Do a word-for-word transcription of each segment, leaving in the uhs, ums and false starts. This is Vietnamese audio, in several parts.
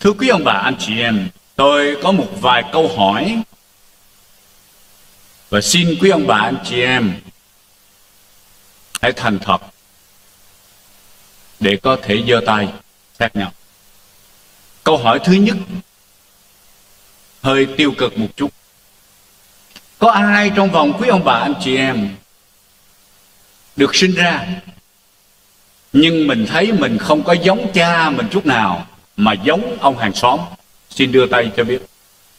Thưa quý ông bà anh chị em, tôi có một vài câu hỏi và xin quý ông bà anh chị em hãy thành thật để có thể giơ tay xét nhau. Câu hỏi thứ nhất hơi tiêu cực một chút. Có ai trong vòng quý ông bà anh chị em được sinh ra nhưng mình thấy mình không có giống cha mình chút nào mà giống ông hàng xóm? Xin đưa tay cho biết.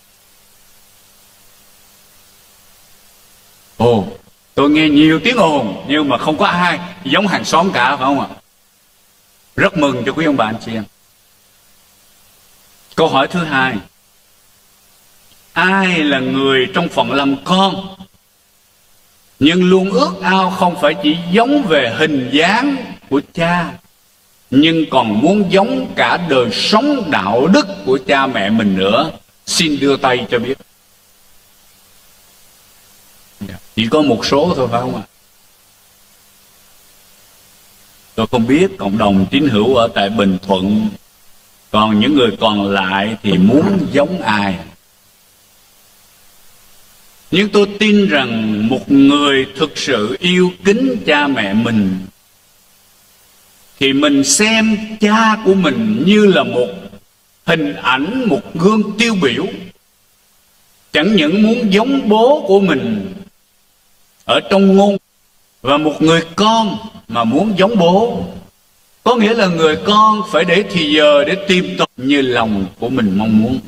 Ồ, tôi nghe nhiều tiếng ồn nhưng mà không có ai giống hàng xóm cả, phải không ạ? Rất mừng cho quý ông bà anh chị em. Câu hỏi thứ hai, ai là người trong phận làm con nhưng luôn ước ao không phải chỉ giống về hình dáng của cha, nhưng còn muốn giống cả đời sống đạo đức của cha mẹ mình nữa? Xin đưa tay cho biết. Chỉ có một số thôi phải không ạ? Tôi không biết cộng đồng tín hữu ở tại Bình Thuận, còn những người còn lại thì muốn giống ai. Nhưng tôi tin rằng một người thực sự yêu kính cha mẹ mình thì mình xem cha của mình như là một hình ảnh, một gương tiêu biểu. Chẳng những muốn giống bố của mình ở trong ngôn, và một người con mà muốn giống bố, có nghĩa là người con phải để thì giờ để tìm tòi như lòng của mình mong muốn.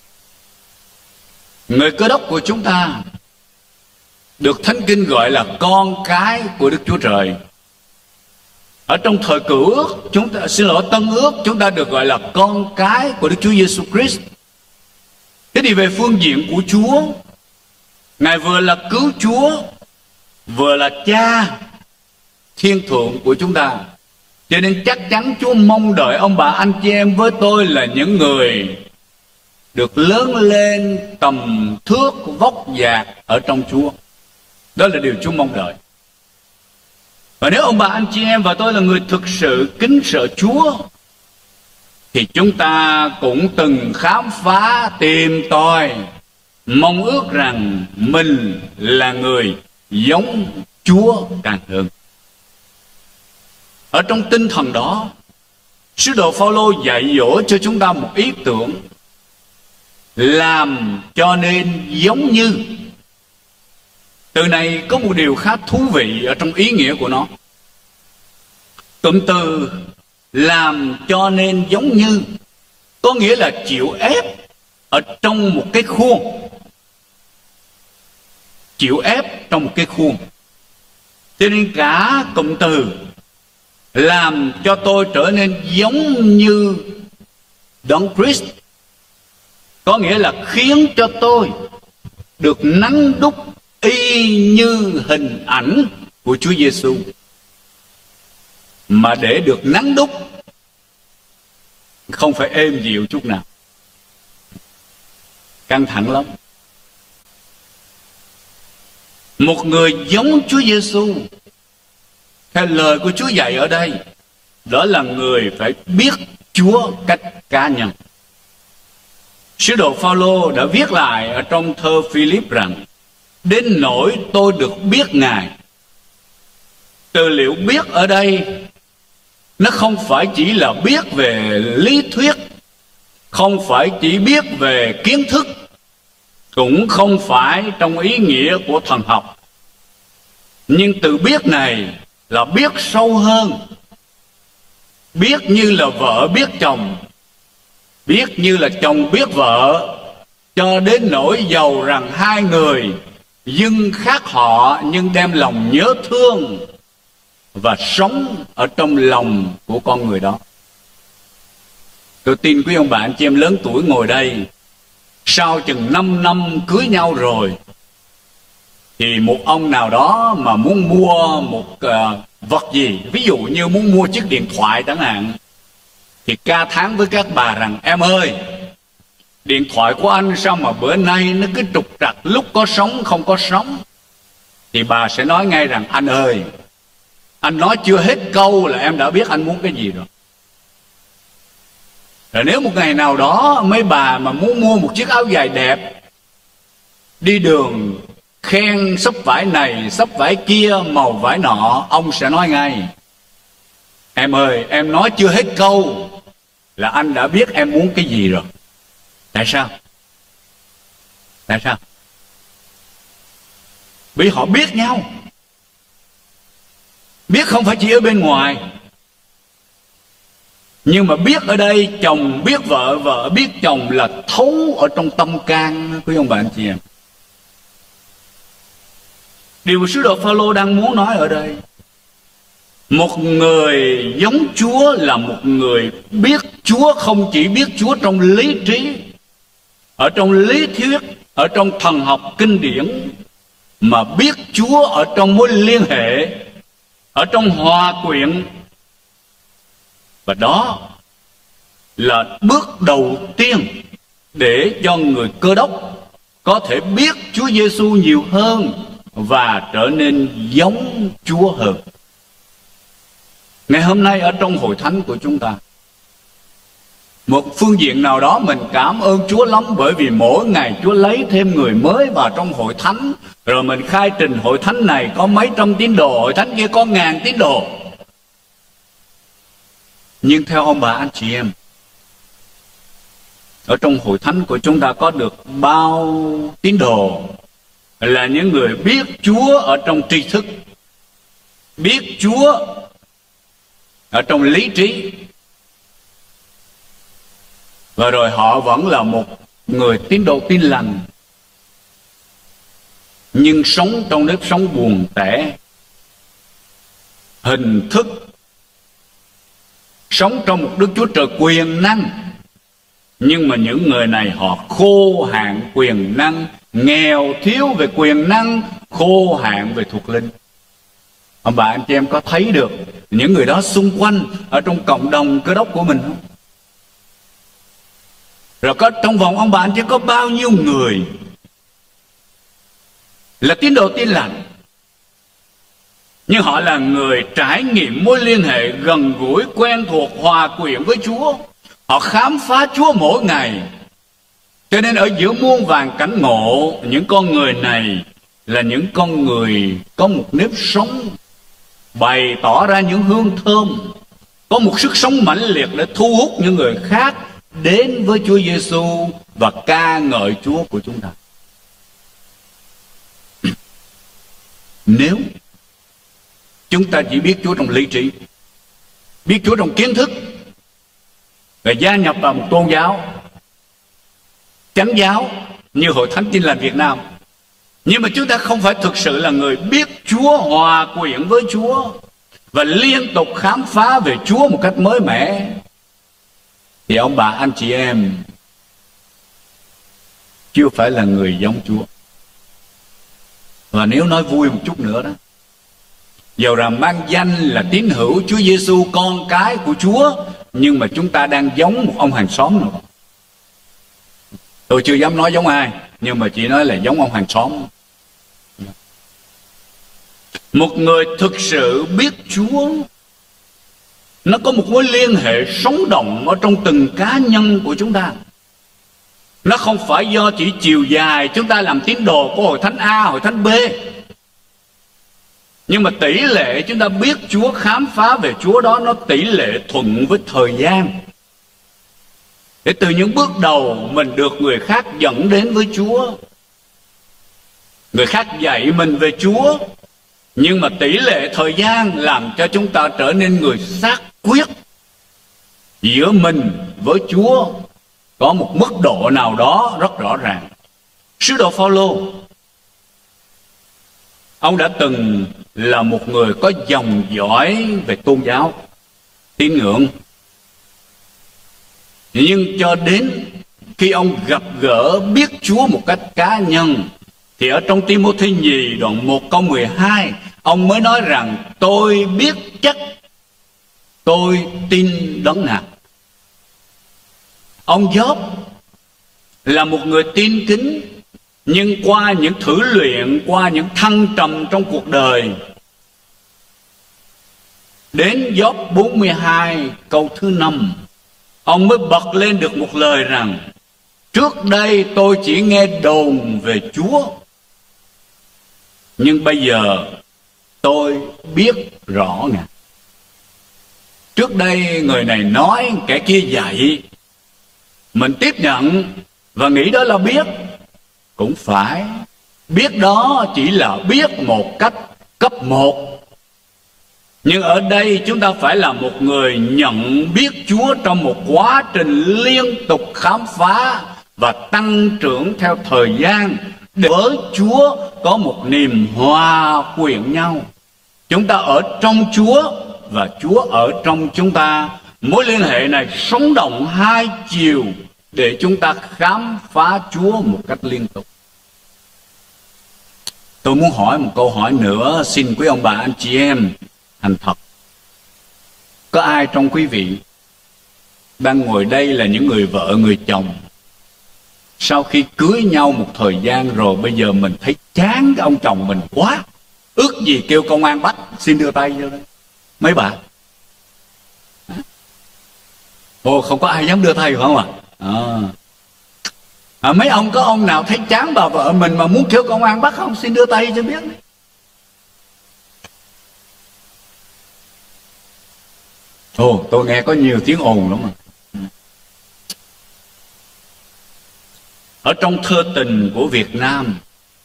Người Cơ Đốc của chúng ta được Thánh Kinh gọi là con cái của Đức Chúa Trời. Ở trong thời Cựu Ước, chúng ta xin lỗi Tân Ước, chúng ta được gọi là con cái của Đức Chúa Giêsu Christ. Thế thì về phương diện của Chúa, Ngài vừa là cứu Chúa, vừa là cha thiên thượng của chúng ta. Cho nên chắc chắn Chúa mong đợi ông bà anh chị em với tôi là những người được lớn lên tầm thước vóc dạc ở trong Chúa. Đó là điều Chúa mong đợi. Và nếu ông bà anh chị em và tôi là người thực sự kính sợ Chúa, thì chúng ta cũng từng khám phá, tìm tòi, mong ước rằng mình là người giống Chúa càng hơn. Ở trong tinh thần đó, sứ đồ Phaolô dạy dỗ cho chúng ta một ý tưởng: làm cho nên giống như. Từ này có một điều khá thú vị ở trong ý nghĩa của nó. Cụm từ làm cho nên giống như có nghĩa là chịu ép ở trong một cái khuôn. Chịu ép trong một cái khuôn. Cho nên cả cụm từ làm cho tôi trở nên giống như Đấng Christ có nghĩa là khiến cho tôi được nắn đúc y như hình ảnh của Chúa Giêsu. Mà để được nắn đúc không phải êm dịu chút nào, căng thẳng lắm. Một người giống Chúa Giêsu theo lời của Chúa dạy ở đây, đó là người phải biết Chúa cách cá nhân. Sứ đồ Phaolô đã viết lại ở trong thơ Philip rằng: đến nỗi tôi được biết Ngài. Từ liệu biết ở đây nó không phải chỉ là biết về lý thuyết, không phải chỉ biết về kiến thức, cũng không phải trong ý nghĩa của thần học. Nhưng từ biết này là biết sâu hơn. Biết như là vợ biết chồng, biết như là chồng biết vợ, cho đến nỗi giàu rằng hai người dưng khác họ nhưng đem lòng nhớ thương và sống ở trong lòng của con người đó. Tôi tin quý ông bà anh chị em lớn tuổi ngồi đây, sau chừng năm năm cưới nhau rồi, thì một ông nào đó mà muốn mua một uh, vật gì, ví dụ như muốn mua chiếc điện thoại chẳng hạn, thì ca thán với các bà rằng: em ơi, điện thoại của anh sao mà bữa nay nó cứ trục trặc, lúc có sóng không có sóng. Thì bà sẽ nói ngay rằng: anh ơi, anh nói chưa hết câu là em đã biết anh muốn cái gì rồi. Rồi nếu một ngày nào đó mấy bà mà muốn mua một chiếc áo dài đẹp, đi đường khen xấp vải này, xấp vải kia, màu vải nọ, ông sẽ nói ngay: em ơi, em nói chưa hết câu là anh đã biết em muốn cái gì rồi. Tại sao? Tại sao? Vì họ biết nhau. Biết không phải chỉ ở bên ngoài, nhưng mà biết ở đây, chồng biết vợ, vợ biết chồng, là thấu ở trong tâm can, quý ông bà anh chị em. Điều mà sứ đồ Phaolô đang muốn nói ở đây, một người giống Chúa là một người biết Chúa, không chỉ biết Chúa trong lý trí, ở trong lý thuyết, ở trong thần học kinh điển, mà biết Chúa ở trong mối liên hệ, ở trong hòa quyện. Và đó là bước đầu tiên để cho người Cơ Đốc có thể biết Chúa Giêsu nhiều hơn và trở nên giống Chúa hơn. Ngày hôm nay ở trong hội thánh của chúng ta, một phương diện nào đó mình cảm ơn Chúa lắm, bởi vì mỗi ngày Chúa lấy thêm người mới vào trong hội thánh. Rồi mình khai trình hội thánh này có mấy trăm tín đồ, hội thánh kia có ngàn tín đồ. Nhưng theo ông bà anh chị em, ở trong hội thánh của chúng ta có được bao tín đồ là những người biết Chúa ở trong tri thức, biết Chúa ở trong lý trí, và rồi họ vẫn là một người tín đồ tin lành, nhưng sống trong nếp sống buồn tẻ, hình thức, sống trong một Đức Chúa Trời quyền năng. Nhưng mà những người này họ khô hạn quyền năng, nghèo thiếu về quyền năng, khô hạn về thuộc linh. Ông bà anh chị em có thấy được những người đó xung quanh ở trong cộng đồng Cơ Đốc của mình không? Rồi có trong vòng ông bà anh chị có bao nhiêu người là tín đồ tin lành, nhưng họ là người trải nghiệm mối liên hệ gần gũi, quen thuộc, hòa quyện với Chúa. Họ khám phá Chúa mỗi ngày. Cho nên ở giữa muôn vàn cảnh ngộ, những con người này là những con người có một nếp sống bày tỏ ra những hương thơm, có một sức sống mãnh liệt để thu hút những người khác đến với Chúa Giêsu và ca ngợi Chúa của chúng ta. Nếu chúng ta chỉ biết Chúa trong lý trí, biết Chúa trong kiến thức, và gia nhập vào một tôn giáo chánh giáo như Hội Thánh Tin Lành Việt Nam, nhưng mà chúng ta không phải thực sự là người biết Chúa, hòa quyện với Chúa và liên tục khám phá về Chúa một cách mới mẻ, thì ông bà anh chị em chưa phải là người giống Chúa. Và nếu nói vui một chút nữa đó, dầu rằng mang danh là tín hữu Chúa Giêsu, con cái của Chúa, nhưng mà chúng ta đang giống một ông hàng xóm nào đó. Tôi chưa dám nói giống ai, nhưng mà chỉ nói là giống ông hàng xóm. Một người thực sự biết Chúa, nó có một mối liên hệ sống động ở trong từng cá nhân của chúng ta. Nó không phải do chỉ chiều dài chúng ta làm tín đồ của Hội Thánh A, Hội Thánh B, nhưng mà tỷ lệ chúng ta biết Chúa, khám phá về Chúa đó, nó tỷ lệ thuận với thời gian. Để từ những bước đầu mình được người khác dẫn đến với Chúa, người khác dạy mình về Chúa, nhưng mà tỷ lệ thời gian làm cho chúng ta trở nên người xác quyết. Giữa mình với Chúa có một mức độ nào đó rất rõ ràng. Sứ đồ Phaolô, ông đã từng là một người có dòng dõi về tôn giáo, tín ngưỡng. Nhưng cho đến khi ông gặp gỡ biết Chúa một cách cá nhân, thì ở trong Ti-mô-thê nhì đoạn một câu mười hai, ông mới nói rằng tôi biết chắc tôi tin Đấng nào. Ông Gióp là một người tin kính, nhưng qua những thử luyện, qua những thăng trầm trong cuộc đời, đến Gióp bốn mươi hai câu thứ năm, ông mới bật lên được một lời rằng: trước đây tôi chỉ nghe đồn về Chúa, nhưng bây giờ tôi biết rõ Ngài. Trước đây người này nói, kẻ kia dạy, mình tiếp nhận và nghĩ đó là biết. Cũng phải, biết đó chỉ là biết một cách cấp một. Nhưng ở đây chúng ta phải là một người nhận biết Chúa trong một quá trình liên tục khám phá và tăng trưởng theo thời gian, để với Chúa có một niềm hòa quyện nhau. Chúng ta ở trong Chúa và Chúa ở trong chúng ta. Mối liên hệ này sống động hai chiều để chúng ta khám phá Chúa một cách liên tục. Tôi muốn hỏi một câu hỏi nữa, xin quý ông bà anh chị em thành thật. Có ai trong quý vị đang ngồi đây là những người vợ, người chồng, sau khi cưới nhau một thời gian rồi bây giờ mình thấy chán cái ông chồng mình quá, ước gì kêu công an bắt, xin đưa tay vô đây. Mấy bạn? Ồ, không có ai dám đưa tay phải không ạ? À? À, mấy ông có ông nào thấy chán bà vợ mình mà muốn kêu công an bắt không? Xin đưa tay cho biết. Ồ, tôi nghe có nhiều tiếng ồn lắm mà. Ở trong thơ tình của Việt Nam,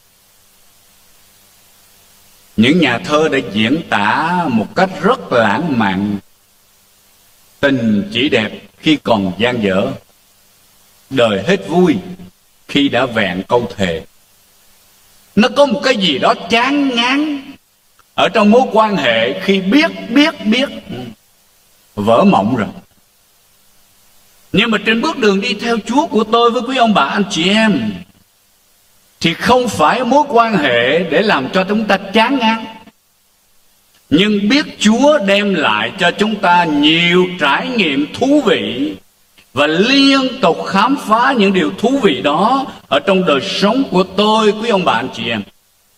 những nhà thơ đã diễn tả một cách rất lãng mạn: tình chỉ đẹp khi còn dang dở, đời hết vui khi đã vẹn câu thề. Nó có một cái gì đó chán ngán ở trong mối quan hệ khi biết, biết, biết vỡ mộng rồi. Nhưng mà trên bước đường đi theo Chúa của tôi với quý ông bà anh chị em, thì không phải mối quan hệ để làm cho chúng ta chán ngán, nhưng biết Chúa đem lại cho chúng ta nhiều trải nghiệm thú vị, và liên tục khám phá những điều thú vị đó ở trong đời sống của tôi, quý ông bà anh chị em.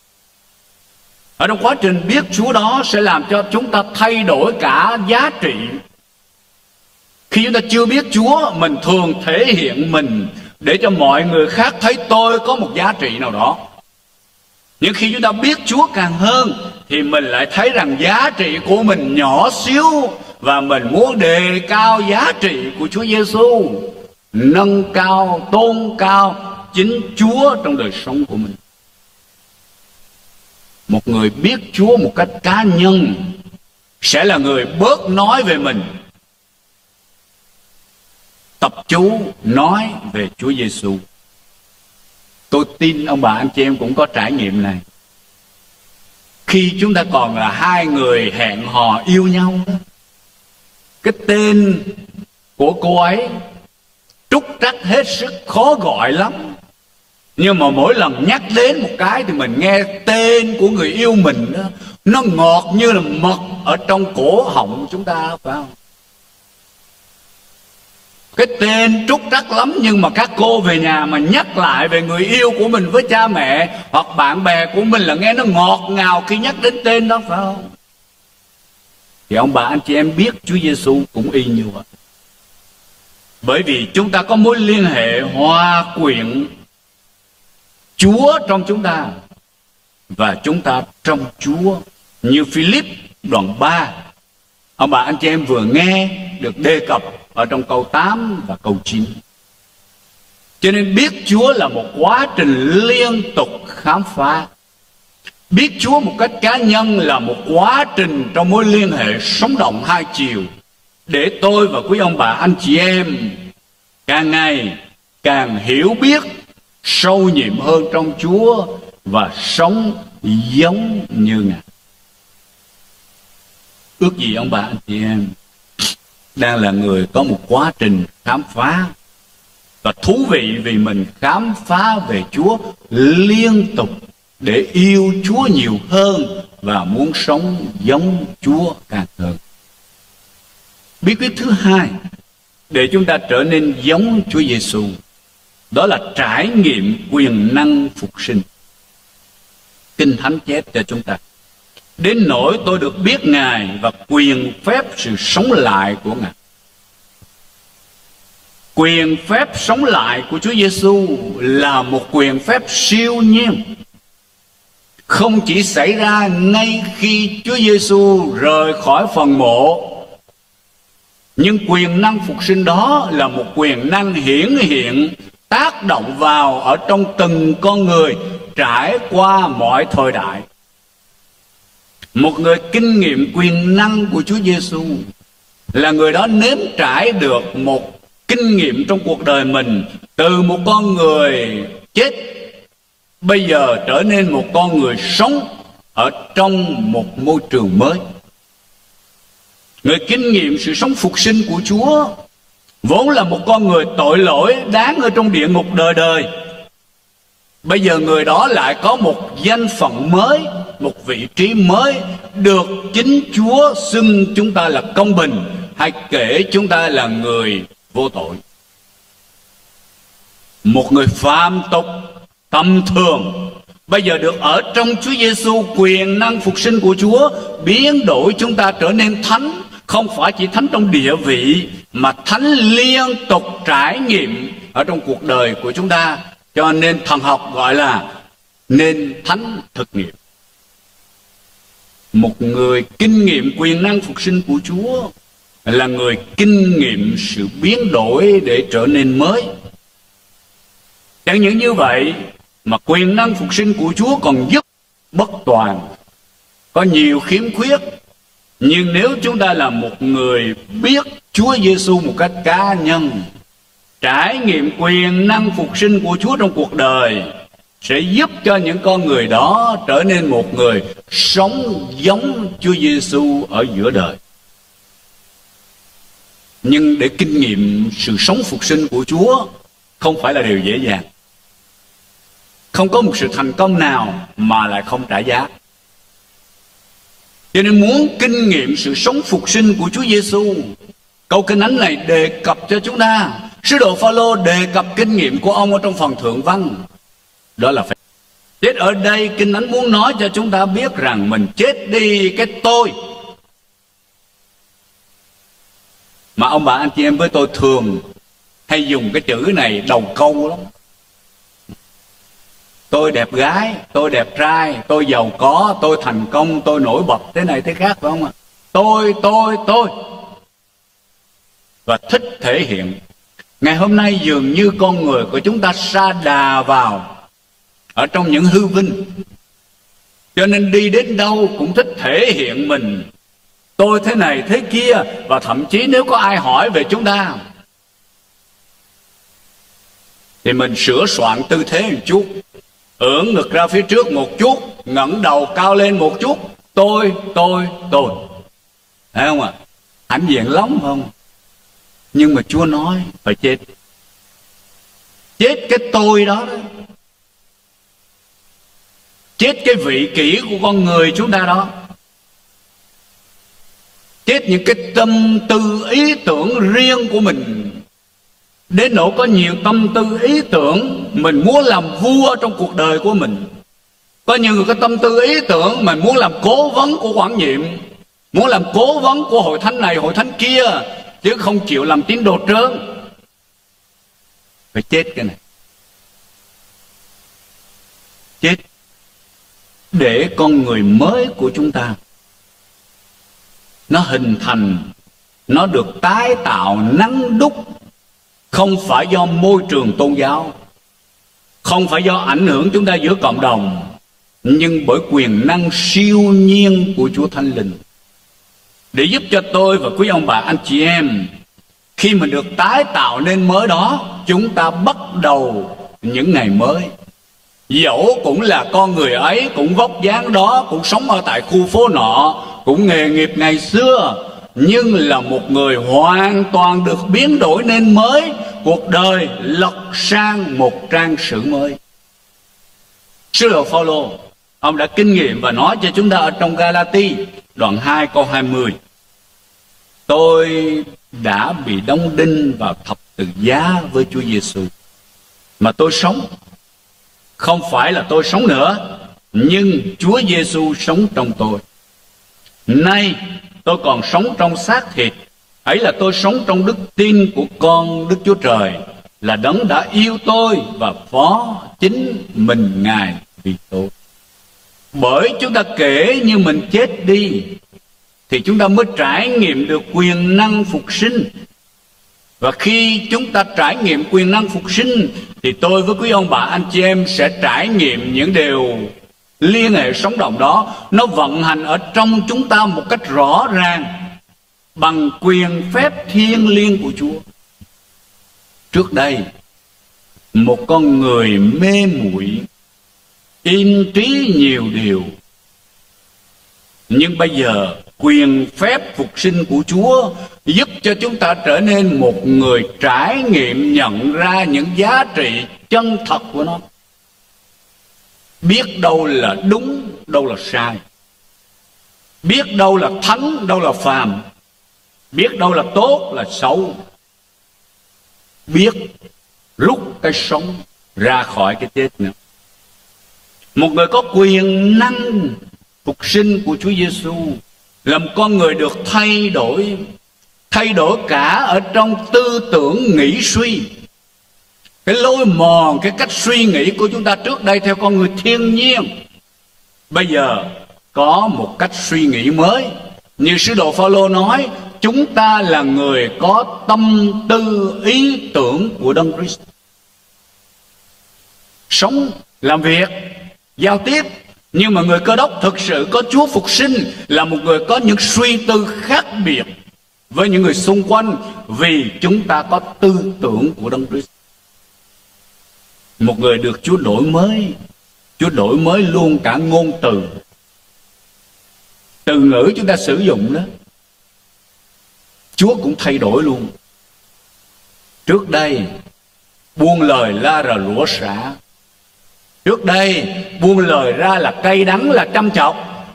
Ở trong quá trình biết Chúa đó sẽ làm cho chúng ta thay đổi cả giá trị. Khi chúng ta chưa biết Chúa, mình thường thể hiện mình để cho mọi người khác thấy tôi có một giá trị nào đó. Nhưng khi chúng ta biết Chúa càng hơn, thì mình lại thấy rằng giá trị của mình nhỏ xíu, và mình muốn đề cao giá trị của Chúa Giêsu, nâng cao, tôn cao chính Chúa trong đời sống của mình. Một người biết Chúa một cách cá nhân sẽ là người bớt nói về mình, tập chú nói về Chúa Giêsu. Tôi tin ông bà anh chị em cũng có trải nghiệm này. Khi chúng ta còn là hai người hẹn hò yêu nhau, cái tên của cô ấy trúc trắc hết sức khó gọi lắm, nhưng mà mỗi lần nhắc đến một cái thì mình nghe tên của người yêu mình đó, nó ngọt như là mật ở trong cổ họng chúng ta, phải không? Cái tên trúc trắc lắm, nhưng mà các cô về nhà mà nhắc lại về người yêu của mình với cha mẹ hoặc bạn bè của mình là nghe nó ngọt ngào khi nhắc đến tên đó, phải không? Thì ông bà anh chị em biết Chúa Giêsu cũng y như vậy. Bởi vì chúng ta có mối liên hệ hòa quyện, Chúa trong chúng ta và chúng ta trong Chúa. Như Philip đoạn ba, ông bà anh chị em vừa nghe được đề cập ở trong câu tám và câu chín. Cho nên biết Chúa là một quá trình liên tục khám phá. Biết Chúa một cách cá nhân là một quá trình trong mối liên hệ sống động hai chiều, để tôi và quý ông bà anh chị em càng ngày càng hiểu biết sâu nhiệm hơn trong Chúa và sống giống như Ngài. Ước gì ông bà anh chị em đang là người có một quá trình khám phá và thú vị, vì mình khám phá về Chúa liên tục để yêu Chúa nhiều hơn và muốn sống giống Chúa càng hơn. Bí quyết thứ hai để chúng ta trở nên giống Chúa Giêsu, đó là trải nghiệm quyền năng phục sinh. Kinh Thánh chép cho chúng ta: đến nỗi tôi được biết Ngài và quyền phép sự sống lại của Ngài. Quyền phép sống lại của Chúa Giêsu là một quyền phép siêu nhiên, không chỉ xảy ra ngay khi Chúa Giêsu rời khỏi phần mộ, nhưng quyền năng phục sinh đó là một quyền năng hiển hiện tác động vào ở trong từng con người trải qua mọi thời đại. Một người kinh nghiệm quyền năng của Chúa Giêsu là người đó nếm trải được một kinh nghiệm trong cuộc đời mình, từ một con người chết bây giờ trở nên một con người sống ở trong một môi trường mới. Người kinh nghiệm sự sống phục sinh của Chúa vốn là một con người tội lỗi đáng ở trong địa ngục đời đời. Bây giờ người đó lại có một danh phận mới, một vị trí mới, được chính Chúa xưng chúng ta là công bình, hay kể chúng ta là người vô tội. Một người phạm tục tầm thường bây giờ được ở trong Chúa Giêsu, quyền năng phục sinh của Chúa biến đổi chúng ta trở nên thánh. Không phải chỉ thánh trong địa vị, mà thánh liên tục trải nghiệm ở trong cuộc đời của chúng ta. Cho nên thần học gọi là nên thánh thực nghiệm. Một người kinh nghiệm quyền năng phục sinh của Chúa là người kinh nghiệm sự biến đổi để trở nên mới. Chẳng những như vậy mà quyền năng phục sinh của Chúa còn giúp bất toàn, có nhiều khiếm khuyết. Nhưng nếu chúng ta là một người biết Chúa Giêsu một cách cá nhân, trải nghiệm quyền năng phục sinh của Chúa trong cuộc đời, sẽ giúp cho những con người đó trở nên một người sống giống Chúa Giêsu ở giữa đời. Nhưng để kinh nghiệm sự sống phục sinh của Chúa không phải là điều dễ dàng. Không có một sự thành công nào mà lại không trả giá. Cho nên muốn kinh nghiệm sự sống phục sinh của Chúa Giêsu, câu kinh thánh này đề cập cho chúng ta. Sứ đồ Phaolô đề cập kinh nghiệm của ông ở trong phần thượng văn, đó là phải chết. Ở đây kinh thánh muốn nói cho chúng ta biết rằng mình chết đi cái tôi. Mà ông bà anh chị em với tôi thường hay dùng cái chữ này đầu câu lắm. Tôi đẹp gái, tôi đẹp trai, tôi giàu có, tôi thành công, tôi nổi bật, thế này thế khác, phải không ạ? Tôi, tôi, tôi. Và thích thể hiện. Ngày hôm nay dường như con người của chúng ta sa đà vào ở trong những hư vinh, cho nên đi đến đâu cũng thích thể hiện mình. Tôi thế này thế kia. Và thậm chí nếu có ai hỏi về chúng ta thì mình sửa soạn tư thế một chút, ưỡn ngực ra phía trước một chút, ngẩng đầu cao lên một chút. Tôi, tôi, tôi. Thấy không ạ? Hãnh diện lắm không? Nhưng mà Chúa nói phải chết. Chết cái tôi đó đó. Chết cái vị kỷ của con người chúng ta đó. Chết những cái tâm tư ý tưởng riêng của mình. Đến nỗi có nhiều tâm tư ý tưởng mình muốn làm vua trong cuộc đời của mình. Có nhiều người có tâm tư ý tưởng mình muốn làm cố vấn của quản nhiệm, muốn làm cố vấn của hội thánh này hội thánh kia, chứ không chịu làm tín đồ trơn. Phải chết cái này. Chết để con người mới của chúng ta nó hình thành, nó được tái tạo nắng đúc. Không phải do môi trường tôn giáo, không phải do ảnh hưởng chúng ta giữa cộng đồng, nhưng bởi quyền năng siêu nhiên của Chúa Thánh Linh, để giúp cho tôi và quý ông bà anh chị em, khi mình được tái tạo nên mới đó, chúng ta bắt đầu những ngày mới. Dẫu cũng là con người ấy, cũng vóc dáng đó, cũng sống ở tại khu phố nọ, cũng nghề nghiệp ngày xưa, nhưng là một người hoàn toàn được biến đổi nên mới. Cuộc đời lật sang một trang sử mới. Sứ đồ Phaolô, ông đã kinh nghiệm và nói cho chúng ta ở trong Galati đoạn hai câu hai mươi: tôi đã bị đóng đinh vào thập tự giá với Chúa Giêsu, mà tôi sống không phải là tôi sống nữa, nhưng Chúa Giêsu sống trong tôi. Nay tôi còn sống trong xác thịt, Ấy là tôi sống trong đức tin của con Đức Chúa Trời, là Đấng đã yêu tôi và phó chính mình Ngài vì tôi. Bởi chúng ta kể như mình chết đi, thì chúng ta mới trải nghiệm được quyền năng phục sinh. Và khi chúng ta trải nghiệm quyền năng phục sinh, thì tôi với quý ông bà anh chị em sẽ trải nghiệm những điều liên hệ sống động đó. Nó vận hành ở trong chúng ta một cách rõ ràng bằng quyền phép thiêng liêng của Chúa. Trước đây, một con người mê muội, in trí nhiều điều. Nhưng bây giờ quyền phép phục sinh của Chúa giúp cho chúng ta trở nên một người trải nghiệm, nhận ra những giá trị chân thật của nó. Biết đâu là đúng, đâu là sai. Biết đâu là thánh, đâu là phàm. Biết đâu là tốt, là xấu. Biết rút cái sống ra khỏi cái chết nữa. Một người có quyền năng phục sinh của Chúa Giêsu, làm con người được thay đổi, thay đổi cả ở trong tư tưởng nghĩ suy. Cái lối mòn, cái cách suy nghĩ của chúng ta trước đây theo con người thiên nhiên, bây giờ có một cách suy nghĩ mới. Như sứ đồ Phao-lô nói, chúng ta là người có tâm tư ý tưởng của Đấng Christ. Sống, làm việc, giao tiếp. Nhưng mà người Cơ Đốc thực sự có Chúa phục sinh là một người có những suy tư khác biệt với những người xung quanh, vì chúng ta có tư tưởng của Đấng Christ. Một người được Chúa đổi mới. Chúa đổi mới luôn cả ngôn từ. Từ ngữ chúng ta sử dụng đó, Chúa cũng thay đổi luôn. Trước đây buông lời la rà lũa xả. Trước đây buông lời ra là cay đắng, là chăm chọc,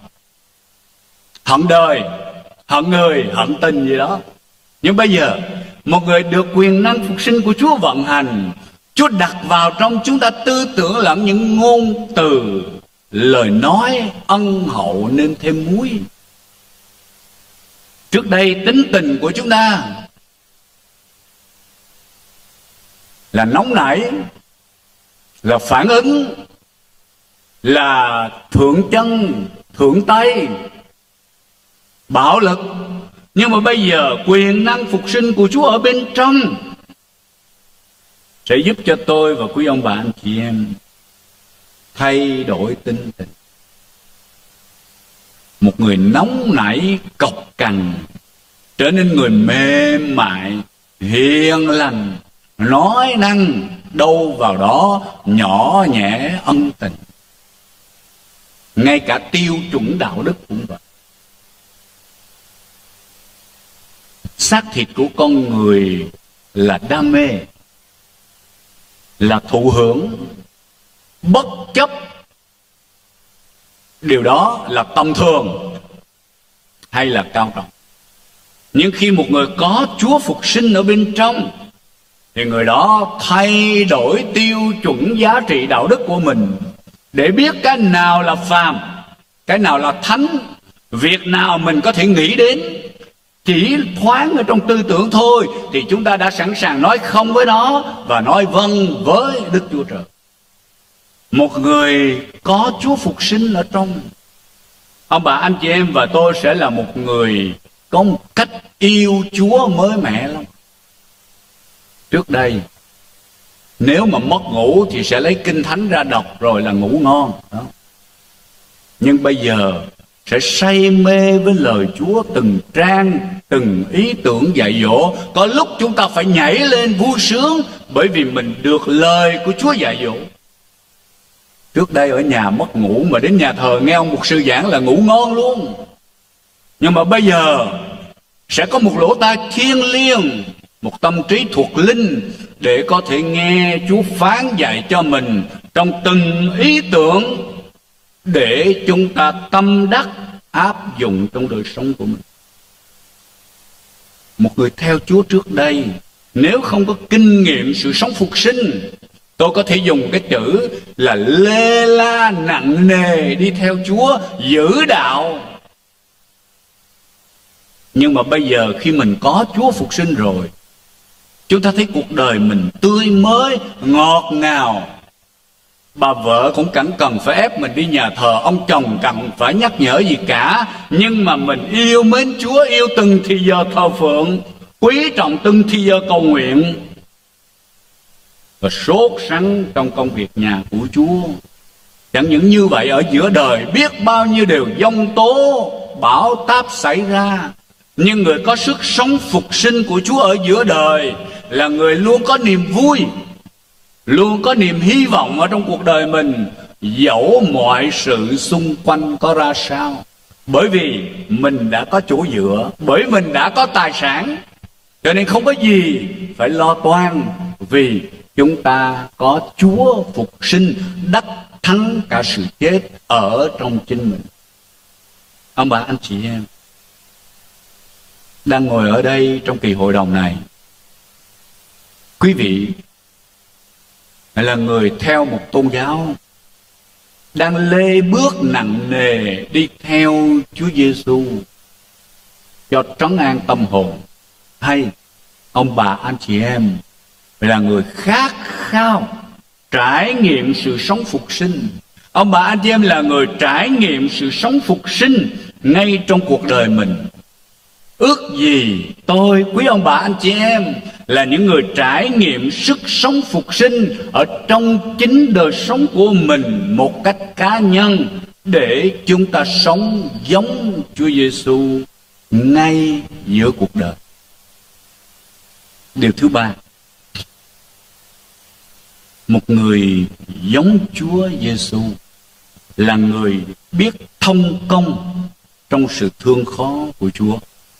hận đời, hận người, hận tình gì đó. Nhưng bây giờ một người được quyền năng phục sinh của Chúa vận hành, Chúa đặt vào trong chúng ta tư tưởng lẫn những ngôn từ, lời nói ân hậu nên thêm muối. Trước đây tính tình của chúng ta là nóng nảy, là phản ứng, là thượng chân, thượng tay, bạo lực. Nhưng mà bây giờ quyền năng phục sinh của Chúa ở bên trong sẽ giúp cho tôi và quý ông bà anh chị em thay đổi tính tình. Một người nóng nảy, cộc cằn trở nên người mềm mại, hiền lành, nói năng đâu vào đó nhỏ nhẹ ân tình. Ngay cả tiêu chuẩn đạo đức cũng vậy. Xác thịt của con người là đam mê, là thụ hưởng, bất chấp điều đó là tầm thường hay là cao trọng. Nhưng khi một người có Chúa phục sinh ở bên trong, thì người đó thay đổi tiêu chuẩn giá trị đạo đức của mình, để biết cái nào là phàm, cái nào là thánh. Việc nào mình có thể nghĩ đến chỉ thoáng ở trong tư tưởng thôi, thì chúng ta đã sẵn sàng nói không với nó và nói vâng với Đức Chúa Trời. Một người có Chúa phục sinh ở trong, ông bà anh chị em và tôi sẽ là một người có một cách yêu Chúa mới mẻ lắm. Trước đây nếu mà mất ngủ thì sẽ lấy kinh thánh ra đọc rồi là ngủ ngon đó. Nhưng bây giờ sẽ say mê với lời Chúa, từng trang, từng ý tưởng dạy dỗ. Có lúc chúng ta phải nhảy lên vui sướng bởi vì mình được lời của Chúa dạy dỗ. Trước đây ở nhà mất ngủ mà đến nhà thờ nghe ông mục sư giảng là ngủ ngon luôn. Nhưng mà bây giờ sẽ có một lỗ tai thiêng liêng, một tâm trí thuộc linh để có thể nghe Chúa phán dạy cho mình trong từng ý tưởng, để chúng ta tâm đắc áp dụng trong đời sống của mình. Một người theo Chúa trước đây nếu không có kinh nghiệm sự sống phục sinh, tôi có thể dùng cái chữ là lê la nặng nề đi theo Chúa, giữ đạo, Nhưng mà bây giờ khi mình có Chúa phục sinh rồi, chúng ta thấy cuộc đời mình tươi mới, ngọt ngào. Bà vợ cũng chẳng cần phải ép mình đi nhà thờ, ông chồng cần phải nhắc nhở gì cả. Nhưng mà mình yêu mến Chúa, yêu từng thì giờ thờ phượng, quý trọng từng thì giờ cầu nguyện, và sốt sắng trong công việc nhà của Chúa. Chẳng những như vậy, ở giữa đời biết bao nhiêu điều giông tố, bão táp xảy ra, nhưng người có sức sống phục sinh của Chúa ở giữa đời là người luôn có niềm vui, luôn có niềm hy vọng ở trong cuộc đời mình, dẫu mọi sự xung quanh có ra sao. Bởi vì mình đã có chỗ dựa, bởi mình đã có tài sản, cho nên không có gì phải lo toan, vì chúng ta có Chúa phục sinh đắc thắng cả sự chết ở trong chính mình. Ông bà anh chị em đang ngồi ở đây trong kỳ hội đồng này, quý vị là người theo một tôn giáo đang lê bước nặng nề đi theo Chúa Giêsu cho trấn an tâm hồn, hay ông bà anh chị em là người khát khao trải nghiệm sự sống phục sinh? Ông bà anh chị em là người trải nghiệm sự sống phục sinh ngay trong cuộc đời mình. Ước gì tôi, quý ông bà anh chị em, là những người trải nghiệm sức sống phục sinh ở trong chính đời sống của mình một cách cá nhân, để chúng ta sống giống Chúa Giêsu ngay giữa cuộc đời. Điều thứ ba, một người giống Chúa Giêsu là người biết thông công trong sự thương khó của Chúa.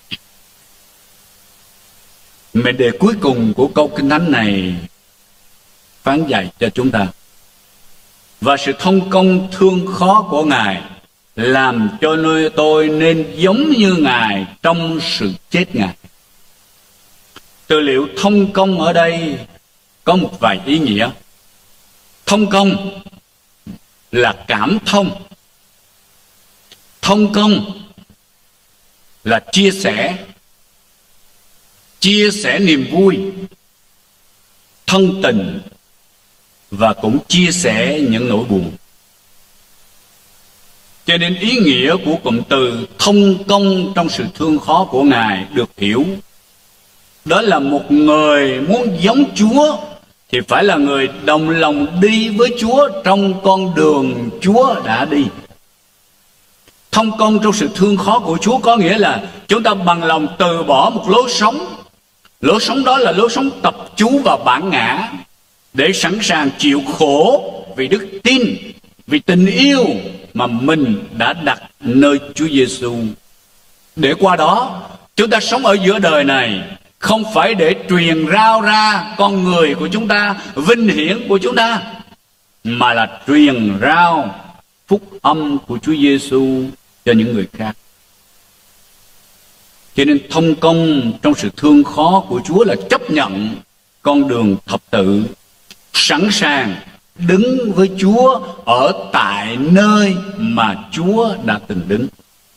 Mệnh đề cuối cùng của câu Kinh Thánh này phán dạy cho chúng ta: và sự thông công thương khó của Ngài làm cho nơi tôi nên giống như Ngài trong sự chết Ngài. Từ liệu thông công ở đây có một vài ý nghĩa. Thông công là cảm thông, thông công là chia sẻ, chia sẻ niềm vui, thân tình, và cũng chia sẻ những nỗi buồn. Cho nên ý nghĩa của cụm từ thông công trong sự thương khó của Ngài được hiểu, đó là một người muốn giống Chúa thì phải là người đồng lòng đi với Chúa trong con đường Chúa đã đi. Thông công trong sự thương khó của Chúa có nghĩa là chúng ta bằng lòng từ bỏ một lối sống. Lối sống đó là lối sống tập chú vào bản ngã, để sẵn sàng chịu khổ vì đức tin, vì tình yêu mà mình đã đặt nơi Chúa Giêsu. Để qua đó chúng ta sống ở giữa đời này không phải để truyền rao ra con người của chúng ta, vinh hiển của chúng ta, mà là truyền rao phúc âm của Chúa Giêsu cho những người khác. Cho nên thông công trong sự thương khó của Chúa là chấp nhận con đường thập tự, sẵn sàng đứng với Chúa ở tại nơi mà Chúa đã từng đứng.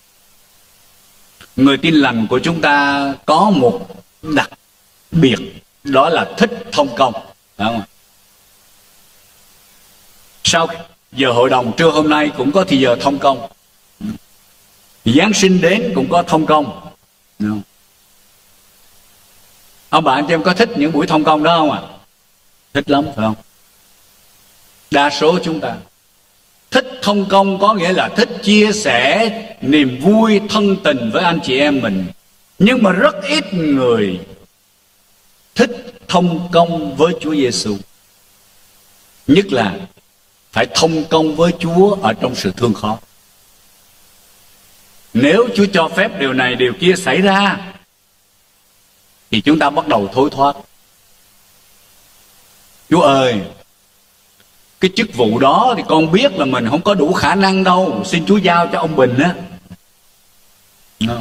Người tin lành của chúng ta có một đặc biệt, đó là thích thông công, đúng không? Sau giờ hội đồng trưa hôm nay cũng có thì giờ thông công, Giáng sinh đến cũng có thông công, đúng không? Ông bạn cho em có thích những buổi thông công đó không ạ? À? Thích lắm phải không? Đa số chúng ta thích thông công có nghĩa là thích chia sẻ niềm vui thân tình với anh chị em mình. Nhưng mà rất ít người thích thông công với Chúa Giêsu. Nhất là phải thông công với Chúa ở trong sự thương khó. Nếu Chúa cho phép điều này điều kia xảy ra thì chúng ta bắt đầu thối thoát. Chúa ơi, cái chức vụ đó thì con biết là mình không có đủ khả năng đâu, xin Chúa giao cho ông Bình á. Không.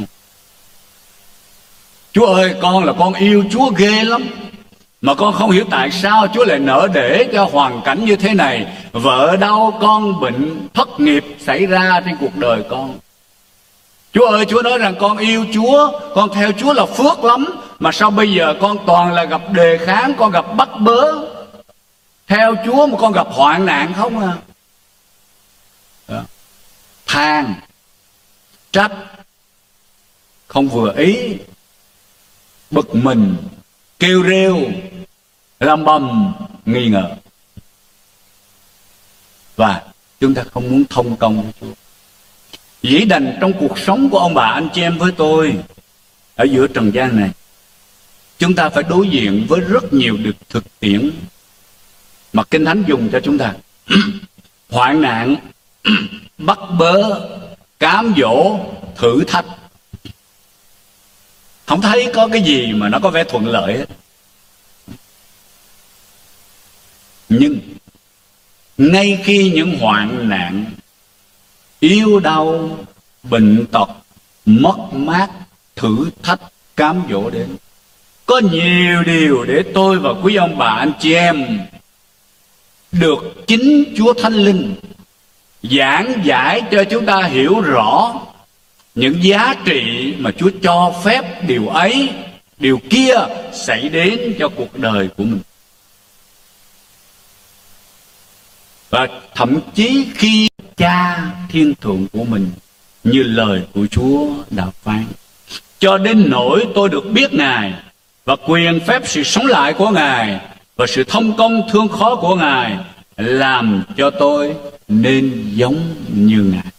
Chúa ơi, con là con yêu Chúa ghê lắm, mà con không hiểu tại sao Chúa lại nỡ để cho hoàn cảnh như thế này. Vợ đau, con bệnh, thất nghiệp xảy ra trên cuộc đời con. Chúa ơi, Chúa nói rằng con yêu Chúa, con theo Chúa là phước lắm, mà sao bây giờ con toàn là gặp đề kháng, con gặp bắt bớ. Theo Chúa mà con gặp hoạn nạn không à? Đó. Than, trách, không vừa ý, bực mình, kêu rêu, làm bầm, nghi ngờ. Và chúng ta không muốn thông công với Chúa. Dĩ đành trong cuộc sống của ông bà anh chị em với tôi ở giữa trần gian này, chúng ta phải đối diện với rất nhiều được thực tiễn mà Kinh Thánh dùng cho chúng ta. Hoạn nạn, bắt bớ, cám dỗ, thử thách. Không thấy có cái gì mà nó có vẻ thuận lợi hết. Nhưng ngay khi những hoạn nạn, yếu đau, bệnh tật, mất mát, thử thách, cám dỗ đến, có nhiều điều để tôi và quý ông bà anh chị em được chính Chúa Thánh Linh giảng giải cho chúng ta hiểu rõ những giá trị mà Chúa cho phép điều ấy, điều kia xảy đến cho cuộc đời của mình. Và thậm chí khi Cha Thiên Thượng của mình, như lời của Chúa đã phán, cho đến nỗi tôi được biết Ngài và quyền phép sự sống lại của Ngài và sự thông công thương khó của Ngài làm cho tôi nên giống như Ngài.